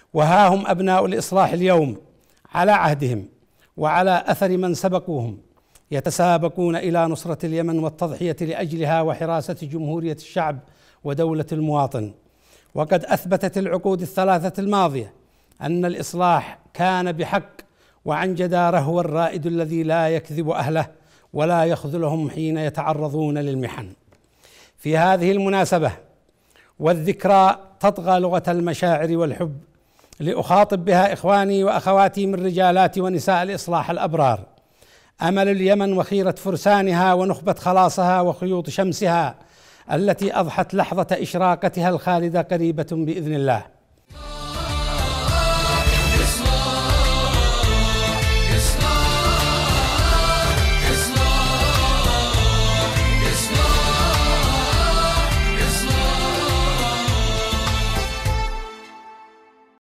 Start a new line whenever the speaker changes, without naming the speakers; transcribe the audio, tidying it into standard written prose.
وها هم أبناء الإصلاح اليوم على عهدهم وعلى أثر من سبقوهم يتسابقون إلى نصرة اليمن والتضحية لأجلها وحراسة جمهورية الشعب ودولة المواطن. وقد أثبتت العقود الثلاثة الماضية أن الإصلاح كان بحق وعن جدارة هو الرائد الذي لا يكذب أهله ولا يخذلهم حين يتعرضون للمحن. في هذه المناسبة والذكرى تطغى لغة المشاعر والحب لأخاطب بها إخواني وأخواتي من رجالات ونساء الإصلاح الأبرار، أمل اليمن وخيرة فرسانها ونخبة خلاصها وخيوط شمسها التي أضحت لحظة إشراقتها الخالدة قريبة بإذن الله.